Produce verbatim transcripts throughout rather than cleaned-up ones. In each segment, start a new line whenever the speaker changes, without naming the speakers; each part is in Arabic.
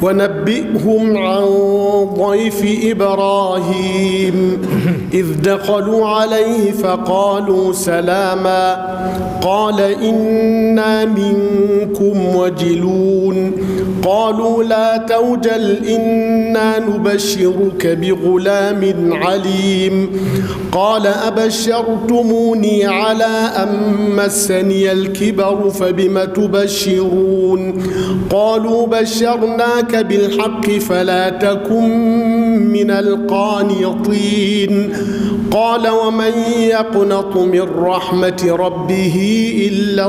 ونبئهم عن ضيف إبراهيم إذ دخلوا عليه فقالوا سلاما قال إنا منكم وجلون قالوا لا توجل إنا نبشرك بغلام عليم قال أبشرتموني على أن مسني الكبر فبم تبشرون قالوا بشرناك بالحق فلا تكن من القانطين قال ومن يقنط من رحمة ربه إلا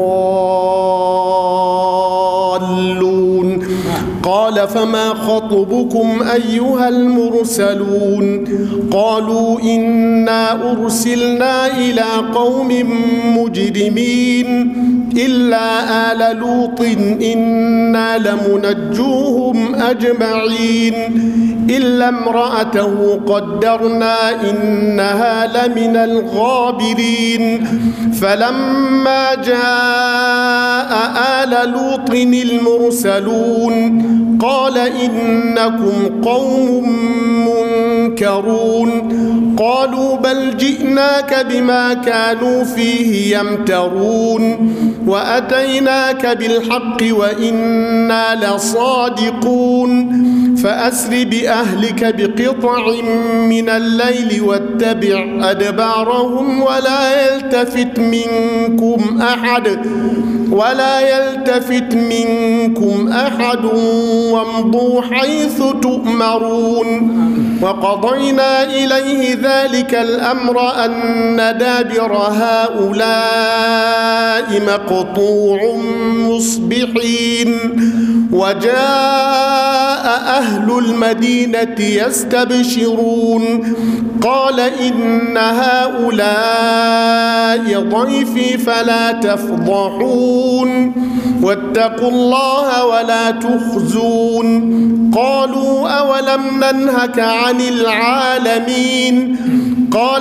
الضالون قال فما خطبكم أيها المرسلون قالوا إنا أرسلنا إلى قوم مجرمين إلا آل لوط إنا لمنجوهم أجمعين إلا امرأته قدرنا إنها لمن الغابرين فلما جاء آل لوط المرسلون قال إنكم قوم منكرون قالوا بل جئناك بما كانوا فيه يمترون وأتيناك بالحق وإنا لصادقون فأسر بأهلك بقطع من الليل واتبع أدبارهم ولا يلتفت منكم أحد ولا يلتفت منكم أحد وامضوا حيث تؤمرون وقضينا إليه ذلك الأمر أن دابر هؤلاء مقطوع مصبحين وجاء أهل المدينة يستبشرون قال إن هؤلاء ضيفي فلا تفضحون واتقوا الله ولا تخزون قالوا أولم ننهك عن العالمين قال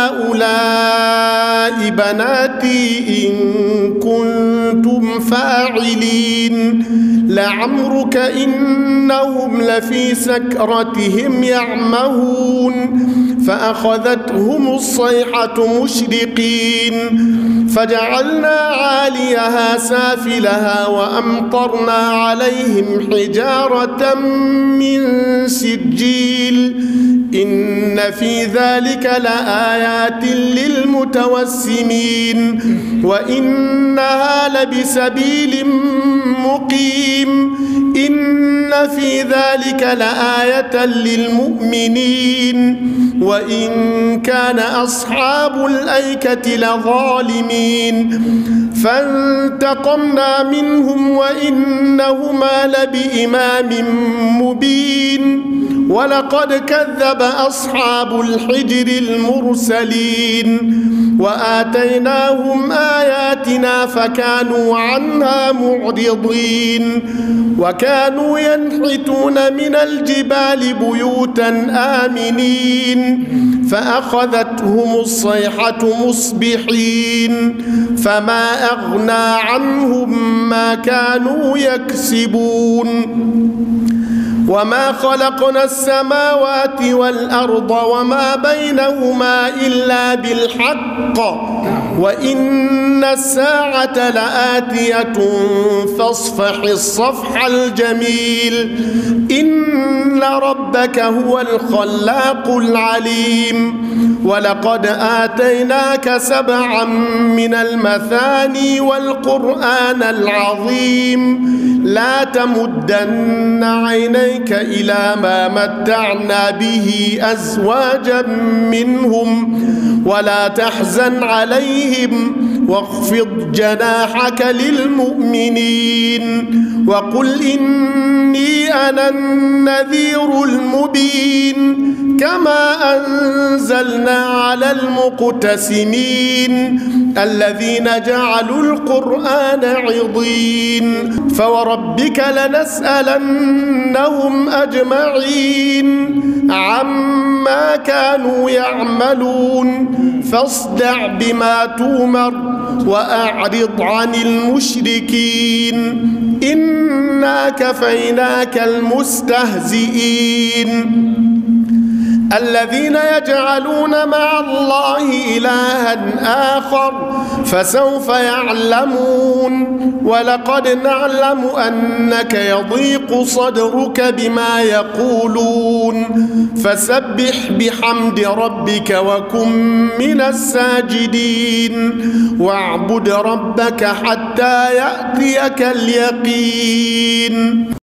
هؤلاء بناتي إن كنتم فاعلين لعمرك إنهم لفي سكرتهم يعمهون فأخذتهم الصيحة مشرقين فجعلنا عاليها سافلها وأمطرنا عليهم حجارة من سجيل إن في ذلك لآيات للمتوسمين وإنها لبسبيل مقيم إن في ذلك لآية للمؤمنين وإن كان أصحاب الأيكة لظالمين فانتقمنا منهم وإنهما لبإمام مبين ولقد كذب أصحاب الحجر المرسلين وآتيناهم آياتنا فكانوا عنها معرضين وكانوا ينحتون من الجبال بيوتا آمنين فأخذتهم الصيحة مصبحين فما أغنى عنهم ما كانوا يكسبون وما خلقنا السماوات والأرض وما بينهما إلا بالحق وإن الساعة لآتية فاصفح الصفح الجميل إن ربك هو الخلاق العليم ولقد آتيناك سبعا من المثاني والقرآن العظيم لا تمدن عينيك إلى ما متعنا به أزواجا منهم ولا تحزن عليهم واخفض جناحك للمؤمنين وقل إني أنا النذير المبين كما أنزلنا على المقتسمين الذين جعلوا القرآن عضين فوربك لنسألنهم أجمعين عما كانوا يعملون فاصدع بما تؤمر وأعرض عن المشركين إن إنا كفيناك المستهزئين الذين يجعلون مع الله إلها آخر فسوف يعلمون ولقد نعلم أنك يضيق صدرك بما يقولون فسبح بحمد ربك وكن من الساجدين واعبد ربك حتى يأتيك اليقين.